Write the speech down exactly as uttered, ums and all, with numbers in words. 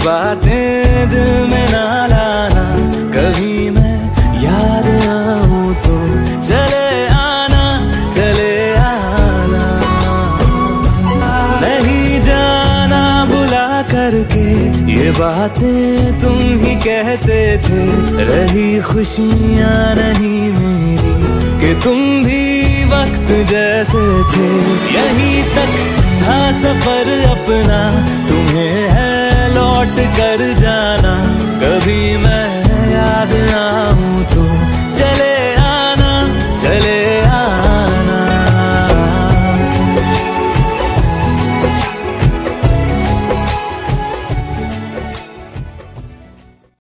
बातें दिल में ना लाना, कभी मैं याद आऊं तो चले आना, चले आना। नहीं जाना भुला करके ये बातें तुम ही कहते थे, रही खुशियां नहीं मेरी कि तुम भी वक्त जैसे थे। यहीं तक था सफर अपना, तुम्हें है लौट कर जाना, कभी मैं याद आऊं तो